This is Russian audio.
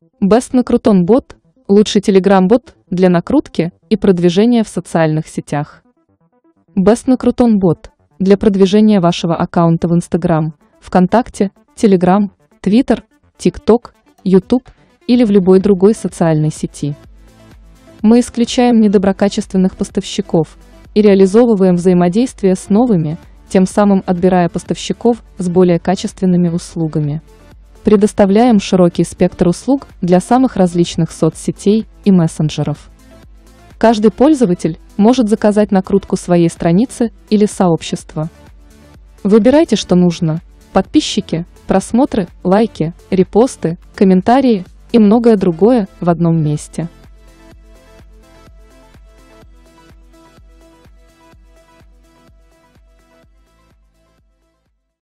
Best Накрутон бот – лучший телеграм-бот для накрутки и продвижения в социальных сетях. Best Накрутон бот для продвижения вашего аккаунта в Instagram, ВКонтакте, Telegram, Twitter, TikTok, YouTube или в любой другой социальной сети. Мы исключаем недоброкачественных поставщиков и реализовываем взаимодействие с новыми, тем самым отбирая поставщиков с более качественными услугами. Предоставляем широкий спектр услуг для самых различных соцсетей и мессенджеров. Каждый пользователь может заказать накрутку своей страницы или сообщества. Выбирайте, что нужно: подписчики, просмотры, лайки, репосты, комментарии и многое другое в одном месте.